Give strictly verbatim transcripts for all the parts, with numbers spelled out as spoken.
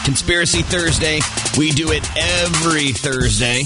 Conspiracy Thursday. We do it every Thursday.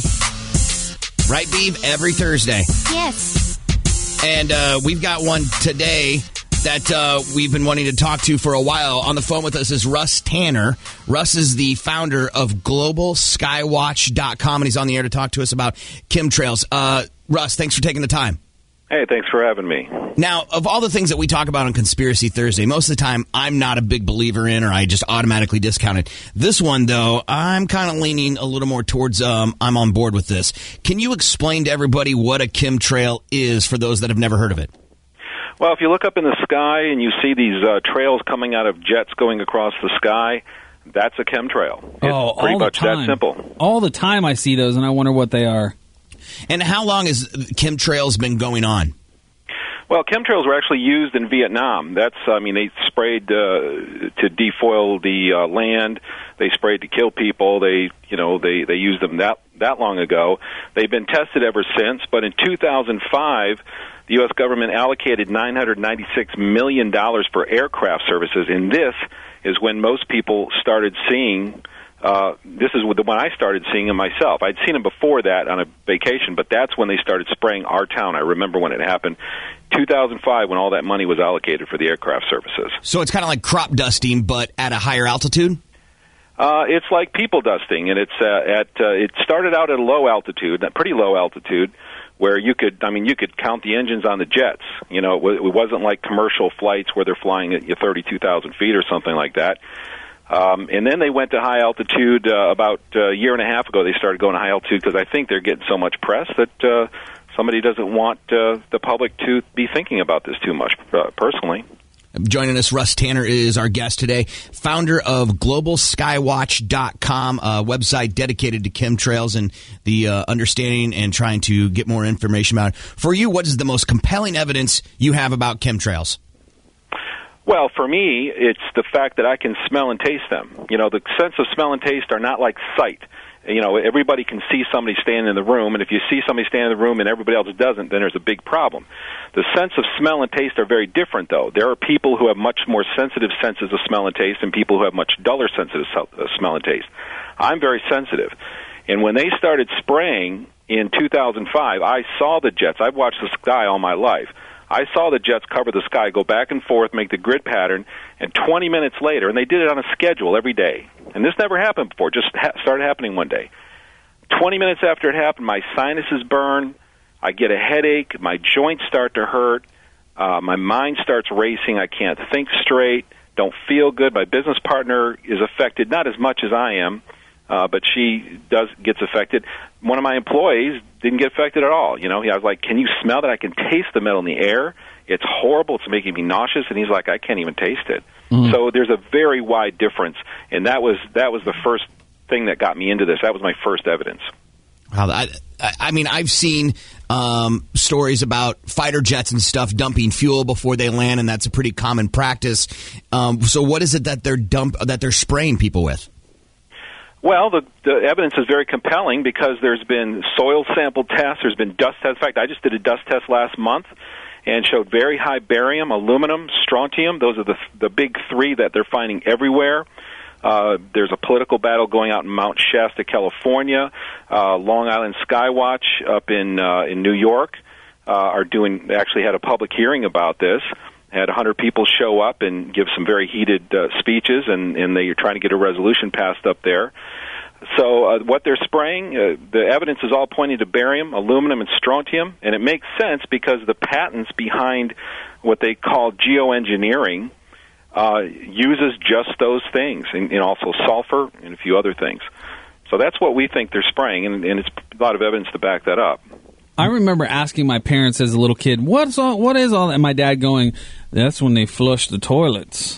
Right, Beeb? Every Thursday. Yes. And uh, we've got one today that uh, we've been wanting to talk to for a while. On the phone with us is Russ Tanner. Russ is the founder of global skywatch dot com, and he's on the air to talk to us about chemtrails. Uh, Russ, thanks for taking the time. Hey, thanks for having me. Now, of all the things that we talk about on Conspiracy Thursday, most of the time I'm not a big believer in, or I just automatically discount it. This one, though, I'm kind of leaning a little more towards um, I'm on board with this. Can you explain to everybody what a chemtrail is for those that have never heard of it? Well, if you look up in the sky and you see these uh, trails coming out of jets going across the sky, that's a chemtrail. It's oh, pretty all much the time. that simple. All the time I see those, and I wonder what they are. And how long has chemtrails been going on? Well, chemtrails were actually used in Vietnam. That's, I mean, they sprayed uh, to defoil the uh, land. They sprayed to kill people. They, you know, they, they used them that, that long ago. They've been tested ever since. But in two thousand five, the U S government allocated nine hundred ninety-six million dollars for aircraft services. And this is when most people started seeing Uh, this is the one I started seeing them myself. I'd seen them before that on a vacation, but that's when they started spraying our town. I remember when it happened, two thousand five, when all that money was allocated for the aircraft services. So it's kind of like crop dusting, but at a higher altitude? Uh, it's like people dusting, and it's uh, at uh, it started out at a low altitude, a pretty low altitude, where you could, I mean, you could count the engines on the jets. You know, it, w- it wasn't like commercial flights where they're flying at thirty-two thousand feet or something like that. Um, and then they went to high altitude uh, about uh, a year and a half ago. They started going to high altitude because I think they're getting so much press that uh, somebody doesn't want uh, the public to be thinking about this too much, uh, personally. Joining us, Russ Tanner is our guest today, founder of global skywatch dot com, a website dedicated to chemtrails and the uh, understanding and trying to get more information about it. For you, what is the most compelling evidence you have about chemtrails? Well, for me, it's the fact that I can smell and taste them. You know, the sense of smell and taste are not like sight. You know, everybody can see somebody standing in the room, and if you see somebody standing in the room and everybody else doesn't, then there's a big problem. The sense of smell and taste are very different, though. There are people who have much more sensitive senses of smell and taste and people who have much duller senses of smell and taste. I'm very sensitive. And when they started spraying in two thousand five, I saw the jets. I've watched the sky all my life. I saw the jets cover the sky, go back and forth, make the grid pattern, and twenty minutes later, and they did it on a schedule every day. And this never happened before, just ha- started happening one day. twenty minutes after it happened, my sinuses burn, I get a headache, my joints start to hurt, uh, my mind starts racing, I can't think straight, don't feel good. My business partner is affected, not as much as I am, uh, but she does gets affected. One of my employees didn't get affected at all. You know, I was like, "Can you smell that? I can taste the metal in the air. It's horrible. It's making me nauseous." And he's like, "I can't even taste it." Mm-hmm. So there's a very wide difference, and that was that was the first thing that got me into this. That was my first evidence. Wow, I, I mean, I've seen um, stories about fighter jets and stuff dumping fuel before they land, and that's a pretty common practice. Um, so, what is it that they're dump that they're spraying people with? Well, the, the evidence is very compelling because there's been soil sample tests, there's been dust tests. In fact, I just did a dust test last month and showed very high barium, aluminum, strontium. Those are the the big three that they're finding everywhere. Uh, there's a political battle going out in Mount Shasta, California. Uh, Long Island Skywatch up in uh, in New York uh, are doing. They actually had a public hearing about this. Had one hundred people show up and give some very heated uh, speeches, and, and they are trying to get a resolution passed up there. So uh, what they're spraying, uh, the evidence is all pointing to barium, aluminum, and strontium, and it makes sense because the patents behind what they call geoengineering uh, uses just those things, and, and also sulfur and a few other things. So that's what we think they're spraying, and, and it's a lot of evidence to back that up. I remember asking my parents as a little kid, "What's all? What is all that?" And my dad going, "That's when they flush the toilets."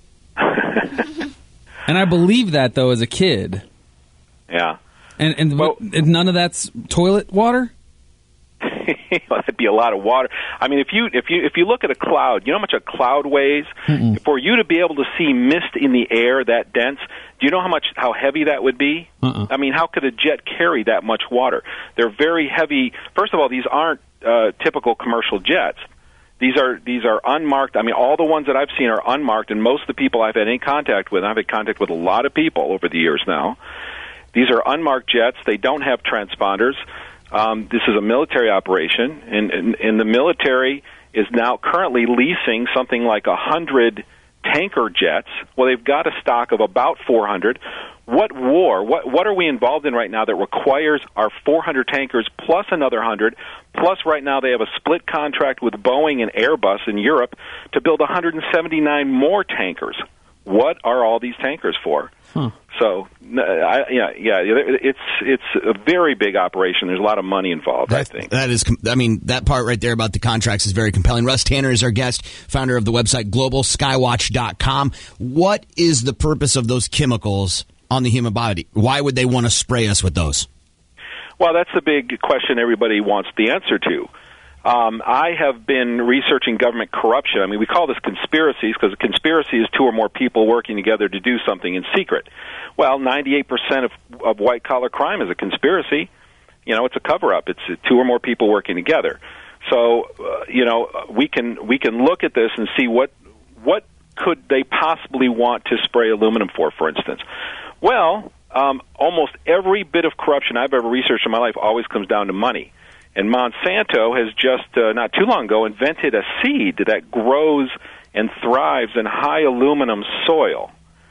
And I believed that though as a kid. Yeah. And and well, none of that's toilet water? That'd be a lot of water. I mean, if you if you if you look at a cloud, you know how much a cloud weighs? Mm-mm. For you to be able to see mist in the air that dense, do you know how much how heavy that would be? Uh-uh. I mean, how could a jet carry that much water? They're very heavy. First of all, these aren't uh, typical commercial jets. These are these are unmarked. I mean, all the ones that I've seen are unmarked, and most of the people I've had any contact with, and I've had contact with a lot of people over the years now, these are unmarked jets. They don't have transponders. Um, this is a military operation, and, and, and the military is now currently leasing something like one hundred tanker jets. Well, they've got a stock of about four hundred. What war, what what are we involved in right now that requires our four hundred tankers plus another one hundred, plus right now they have a split contract with Boeing and Airbus in Europe to build one hundred seventy-nine more tankers? What are all these tankers for? Huh. So, I, yeah, yeah, it's it's a very big operation. There's a lot of money involved, that, I think. That is, I mean, that part right there about the contracts is very compelling. Russ Tanner is our guest, founder of the website global skywatch dot com. What is the purpose of those chemicals on the human body? Why would they want to spray us with those? Well, that's the big question everybody wants the answer to. Um, I have been researching government corruption. I mean, we call this conspiracies because a conspiracy is two or more people working together to do something in secret. Well, ninety-eight percent of, of white-collar crime is a conspiracy. You know, it's a cover-up. It's two or more people working together. So, uh, you know, we can we can look at this and see what what could they possibly want to spray aluminum for, for instance. Well, um, almost every bit of corruption I've ever researched in my life always comes down to money. And Monsanto has just, uh, not too long ago, invented a seed that grows and thrives in high aluminum soil.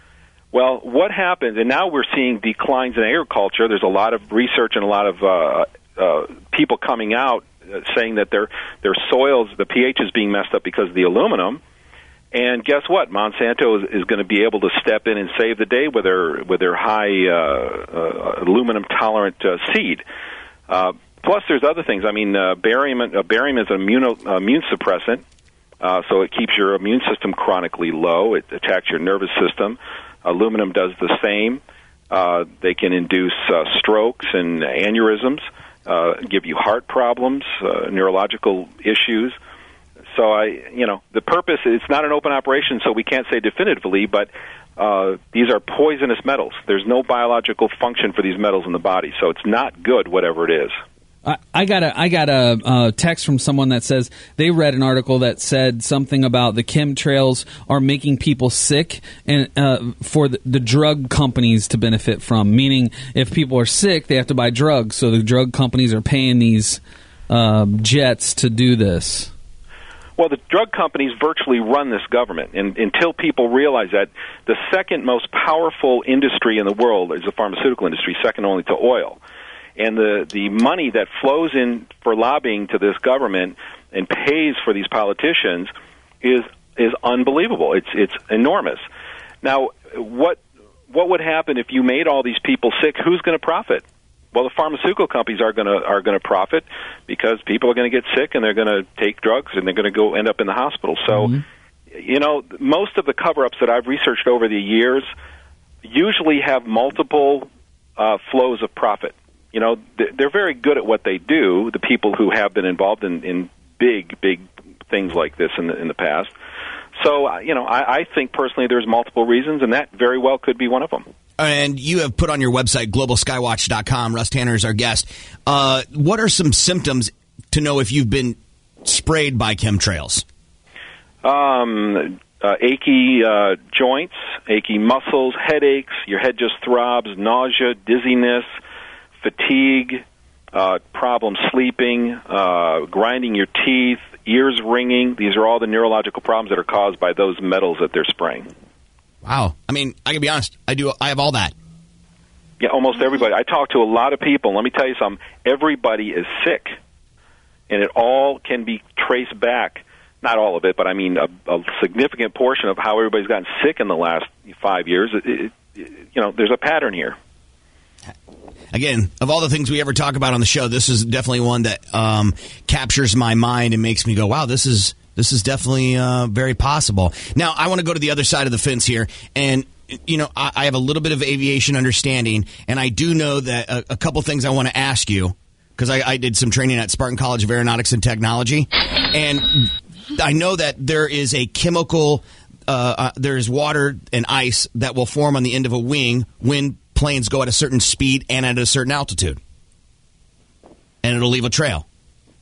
Well, what happens, and now we're seeing declines in agriculture. There's a lot of research and a lot of uh, uh, people coming out uh, saying that their their soils, the pH is being messed up because of the aluminum. And guess what? Monsanto is, is going to be able to step in and save the day with their, with their high uh, uh, aluminum-tolerant uh, seed. Uh, Plus, there's other things. I mean, uh, barium, uh, barium is an immuno, uh, immune suppressant, uh, so it keeps your immune system chronically low. It attacks your nervous system. Aluminum does the same. Uh, they can induce uh, strokes and aneurysms, uh, give you heart problems, uh, neurological issues. So, I, you know, the purpose, it's not an open operation, so we can't say definitively, but uh, these are poisonous metals. There's no biological function for these metals in the body, so it's not good, whatever it is. I, I got a I got a, a text from someone that says they read an article that said something about the chemtrails are making people sick and uh, for the, the drug companies to benefit from. Meaning, if people are sick, they have to buy drugs, so the drug companies are paying these uh, jets to do this. Well, the drug companies virtually run this government, and until people realize that, the second most powerful industry in the world is the pharmaceutical industry, second only to oil. And the, the money that flows in for lobbying to this government and pays for these politicians is is unbelievable. It's it's enormous. Now, what what would happen if you made all these people sick? Who's going to profit? Well, the pharmaceutical companies are going to are going to profit because people are going to get sick and they're going to take drugs and they're going to go end up in the hospital. So, mm-hmm. you know, most of the cover-ups that I've researched over the years usually have multiple uh, flows of profit. You know, they're very good at what they do, the people who have been involved in, in big, big things like this in the, in the past. So, you know, I, I think personally there's multiple reasons, and that very well could be one of them. And you have put on your website, global skywatch dot com, Russ Tanner is our guest. Uh, what are some symptoms to know if you've been sprayed by chemtrails? Um, uh, achy uh, joints, achy muscles, headaches, your head just throbs, nausea, dizziness, fatigue, uh, problem sleeping, uh, grinding your teeth, ears ringing. These are all the neurological problems that are caused by those metals that they're spraying. Wow. I mean, I can be honest. I do. I have all that. Yeah, almost everybody. I talk to a lot of people. And let me tell you something. Everybody is sick, and it all can be traced back. Not all of it, but I mean a, a significant portion of how everybody's gotten sick in the last five years. It, it, it, you know, there's a pattern here. Again, of all the things we ever talk about on the show, this is definitely one that um, captures my mind and makes me go, wow, this is this is definitely uh, very possible. Now, I want to go to the other side of the fence here. And, you know, I, I have a little bit of aviation understanding, and I do know that a, a couple things I want to ask you, because I, I did some training at Spartan College of Aeronautics and Technology. And I know that there is a chemical, uh, uh, there is water and ice that will form on the end of a wing when planes go at a certain speed and at a certain altitude, and it'll leave a trail.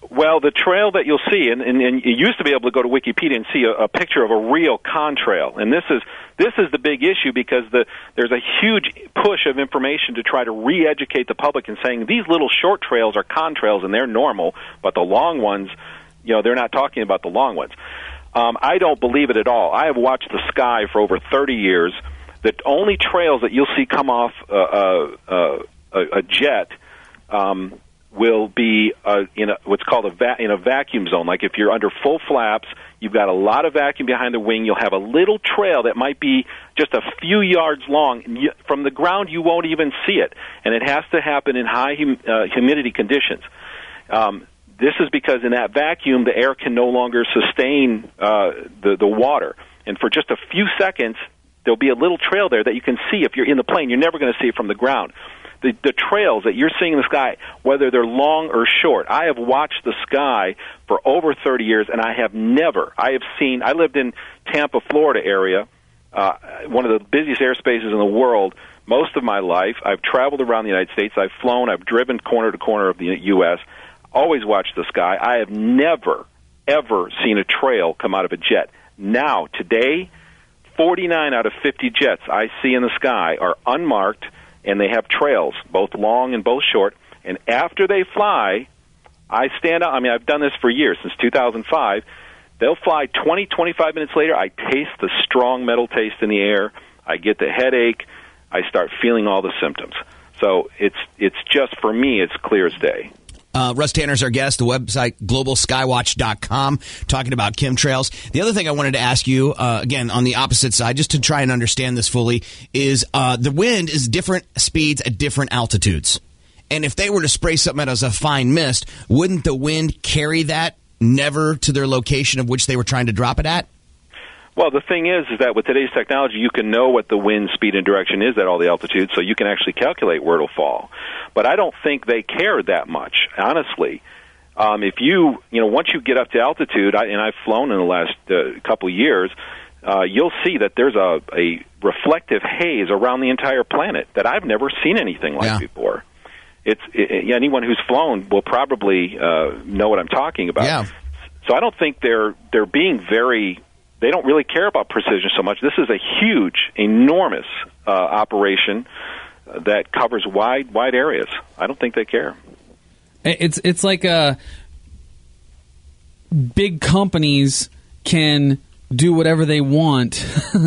Well, the trail that you'll see, and, and, and you used to be able to go to Wikipedia and see a, a picture of a real contrail, and this is this is the big issue because the there's a huge push of information to try to re-educate the public in saying these little short trails are contrails and they're normal, but the long ones, you know, they're not talking about the long ones. Um, I don't believe it at all. I have watched the sky for over thirty years. The only trails that you'll see come off uh, uh, uh, a, a jet um, will be uh, in a, what's called a va- in a vacuum zone. Like if you're under full flaps, you've got a lot of vacuum behind the wing. You'll have a little trail that might be just a few yards long. And you, from the ground, you won't even see it, and it has to happen in high hum- uh, humidity conditions. Um, this is because in that vacuum, the air can no longer sustain uh, the the water, and for just a few seconds, there'll be a little trail there that you can see if you're in the plane. You're never going to see it from the ground. The, the trails that you're seeing in the sky, whether they're long or short, I have watched the sky for over thirty years, and I have never, I have seen, I lived in Tampa, Florida area, uh, one of the busiest airspaces in the world most of my life. I've traveled around the United States. I've flown. I've driven corner to corner of the U S, always watched the sky. I have never, ever seen a trail come out of a jet. Now, today, forty-nine out of fifty jets I see in the sky are unmarked, and they have trails, both long and both short. And after they fly, I stand out. I mean, I've done this for years, since two thousand five. They'll fly twenty, twenty-five minutes later. I taste the strong metal taste in the air. I get the headache. I start feeling all the symptoms. So it's it's just, for me, it's clear as day. Uh, Russ Tanner's our guest, the website global skywatch dot com, talking about chemtrails. The other thing I wanted to ask you, uh, again, on the opposite side, just to try and understand this fully, is uh, the wind is different speeds at different altitudes. And if they were to spray something out as a fine mist, wouldn't the wind carry that never to their location of which they were trying to drop it at? Well, the thing is, is that with today's technology, you can know what the wind speed and direction is at all the altitudes, so you can actually calculate where it'll fall. But I don't think they care that much, honestly. Um, if you, you know, once you get up to altitude, I, and I've flown in the last uh, couple of years, uh, you'll see that there's a, a reflective haze around the entire planet that I've never seen anything like yeah. before. It's it, anyone who's flown will probably uh, know what I'm talking about. Yeah. So I don't think they're they're being very. They don't really care about precision so much. This is a huge, enormous uh, operation that covers wide, wide areas. I don't think they care. It's it's like uh, big companies can do whatever they want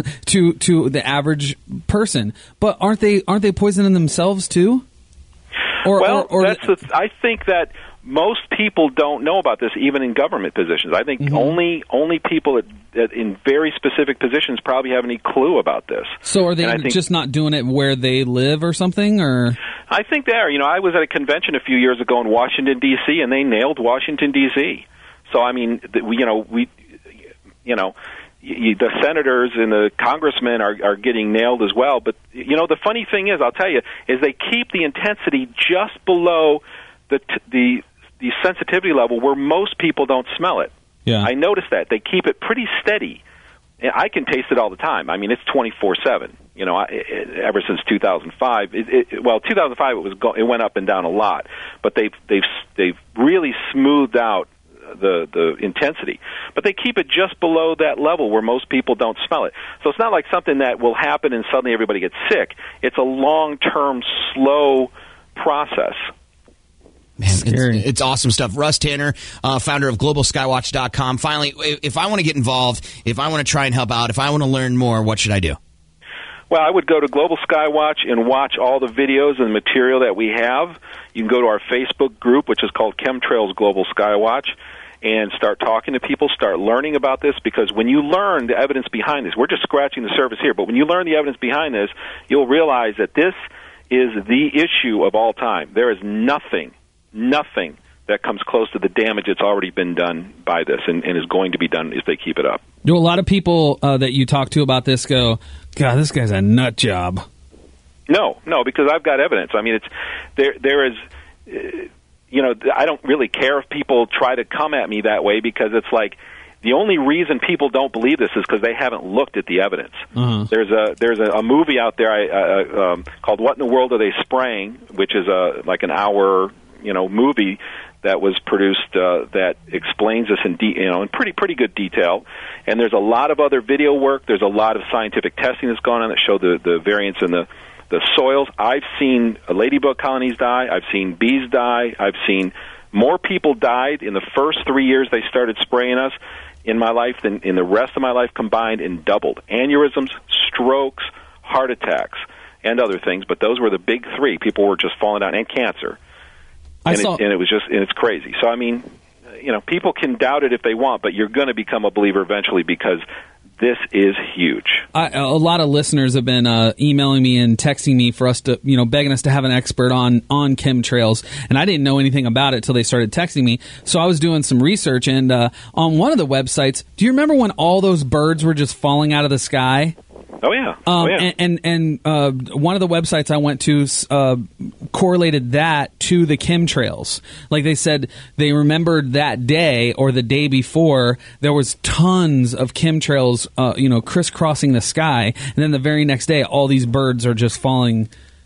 to to the average person, but aren't they aren't they poisoning themselves too? Or, well, or, or that's the th- I think that most people don't know about this, even in government positions. I think mm-hmm. only only people at, at, in very specific positions probably have any clue about this. So are they think, just not doing it where they live or something? Or I think they are. You know, I was at a convention a few years ago in Washington, D C, and they nailed Washington, D C. So, I mean, the, we, you know, we, you know, you, the senators and the congressmen are, are getting nailed as well. But, you know, the funny thing is, I'll tell you, is they keep the intensity just below the t- the the sensitivity level where most people don't smell it. Yeah. I noticed that. They keep it pretty steady. I can taste it all the time. I mean, it's twenty-four seven. You know, I, it, ever since two thousand five. It, it, well, two thousand five it was go, it went up and down a lot, but they've they've they've really smoothed out the the intensity. But they keep it just below that level where most people don't smell it. So it's not like something that will happen and suddenly everybody gets sick. It's a long-term, slow process. Man, it's, it's awesome stuff. Russ Tanner, uh, founder of global skywatch dot com. Finally, if I want to get involved, if I want to try and help out, if I want to learn more, what should I do? Well, I would go to Global Skywatch and watch all the videos and material that we have. You can go to our Facebook group, which is called Chemtrails Global Skywatch, and start talking to people, start learning about this, because when you learn the evidence behind this, we're just scratching the surface here, but when you learn the evidence behind this, you'll realize that this is the issue of all time. There is nothing Nothing that comes close to the damage that's already been done by this and, and is going to be done if they keep it up. Do a lot of people uh, that you talk to about this go, God, this guy's a nut job? No, no, because I've got evidence. I mean, it's there. There is, uh, you know, I don't really care if people try to come at me that way, because it's like the only reason people don't believe this is because they haven't looked at the evidence. Uh-huh. There's a there's a, a movie out there I, uh, um, called "What in the World Are They Spraying?" which is a like an hour. you know, movie that was produced uh, that explains this in de- you know in pretty pretty good detail. And there's a lot of other video work. There's a lot of scientific testing that's gone on that show the the variance in the the soils. I've seen ladybug colonies die. I've seen bees die. I've seen more people died in the first three years they started spraying us in my life than in the rest of my life combined, and doubled. Aneurysms, strokes, heart attacks, and other things, but those were the big three. People were just falling down, and cancer. I and, saw- it, and it was just, and it's crazy. So, I mean, you know, people can doubt it if they want, but you're going to become a believer eventually because this is huge. I, a lot of listeners have been uh, emailing me and texting me for us to, you know, begging us to have an expert on on chemtrails, and I didn't know anything about it till they started texting me. So I was doing some research, and uh, on one of the websites, do you remember when all those birds were just falling out of the sky? Oh yeah, Um, oh, yeah. And and, and uh, one of the websites I went to uh, correlated that to the chemtrails. Like they said, they remembered that day or the day before there was tons of chemtrails, uh, you know, crisscrossing the sky, and then the very next day, all these birds are just falling.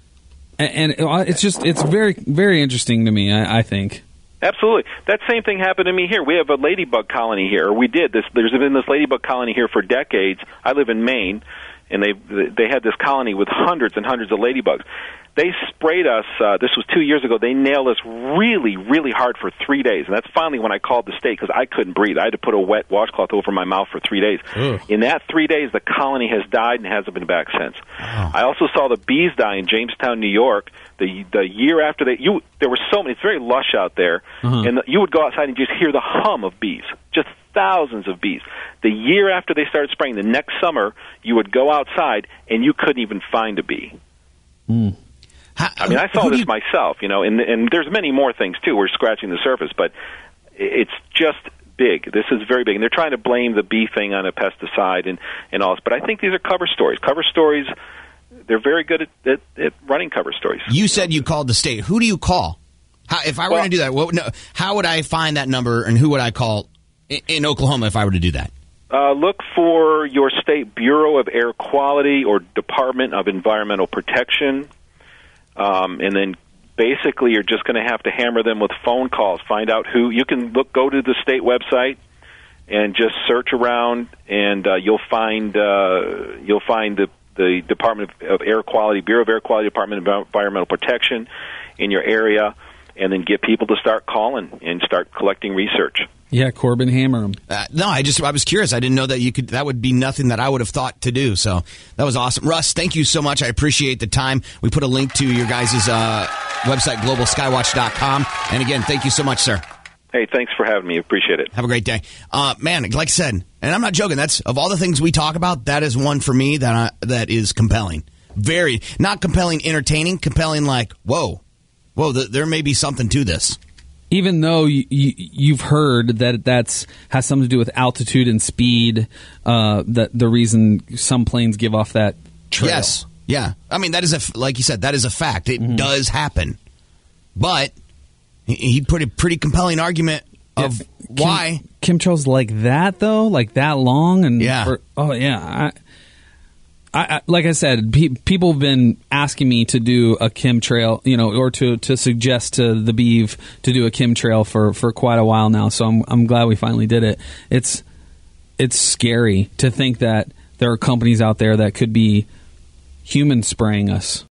And, and it's just it's very very interesting to me. I, I think. Absolutely. That same thing happened to me here. We have a ladybug colony here. We did this. There's been this ladybug colony here for decades. I live in Maine, and they they had this colony with hundreds and hundreds of ladybugs. They sprayed us, uh, this was two years ago, they nailed us really, really hard for three days. And that's finally when I called the state because I couldn't breathe. I had to put a wet washcloth over my mouth for three days. Ugh. In that three days, the colony has died and hasn't been back since. Oh. I also saw the bees die in Jamestown, New York. The the year after they, you, there were so many, it's very lush out there, uh-huh. and the, you would go outside and just hear the hum of bees, just thousands of bees. The year after they started spraying, the next summer, you would go outside and you couldn't even find a bee. Mm. How, I mean, I saw this you... myself, you know, and, and there's many more things, too. We're scratching the surface, but it's just big. This is very big. And they're trying to blame the bee thing on a pesticide and, and all this. But I think these are cover stories. Cover stories, they're very good at, at, at running cover stories. You said you called the state. Who do you call? How, if I were well, going to do that, what, no, how would I find that number, and who would I call in, in Oklahoma if I were to do that? Uh, look for your state Bureau of Air Quality or Department of Environmental Protection. Um, and then basically you're just going to have to hammer them with phone calls. Find out who you can look. Go to the state website and just search around, and uh, you'll find uh, you'll find the the Department of Air Quality, Bureau of Air Quality, Department of Environmental Protection in your area, and then get people to start calling and start collecting research. Yeah, Corbin, hammer them. Uh, no, I just I was curious. I didn't know that you could. That would be nothing that I would have thought to do. So that was awesome, Russ. Thank you so much. I appreciate the time. We put a link to your guys' uh, website, global skywatch dot com. And again, thank you so much, sir. Hey, thanks for having me. Appreciate it. Have a great day, uh, man. Like I said, and I'm not joking. That's of all the things we talk about, that is one for me that I, that is compelling. Very not compelling, entertaining. Compelling, like whoa, whoa. Th- there may be something to this. Even though you, you, you've heard that that's has something to do with altitude and speed, uh, that the reason some planes give off that trail. Yes, yeah. I mean, that is a like you said, that is a fact. It mm-hmm. does happen, but he, he put a pretty compelling argument of yeah. why chemtrails like that though, like that long and yeah. For, oh yeah. I, I, I, like I said, pe- people have been asking me to do a chemtrail, you know, or to, to suggest to the Beeve to do a chemtrail for, for quite a while now. So I'm I'm glad we finally did it. It's it's scary to think that there are companies out there that could be human spraying us.